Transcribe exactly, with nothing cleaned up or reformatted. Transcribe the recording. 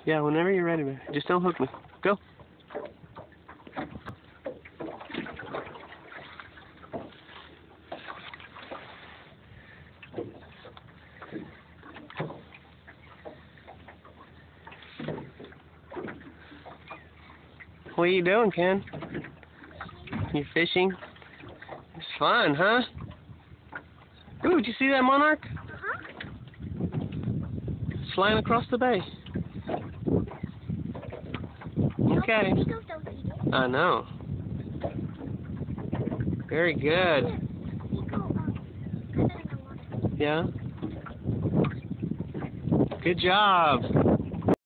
Yeah, whenever you're ready, man. Just don't hook me. Go. What are you doing, Ken? You fishing? It's fun, huh? Ooh, did you see that monarch? Uh-huh. It's flying across the bay. Okay. I know. Very good. Yeah? Good job.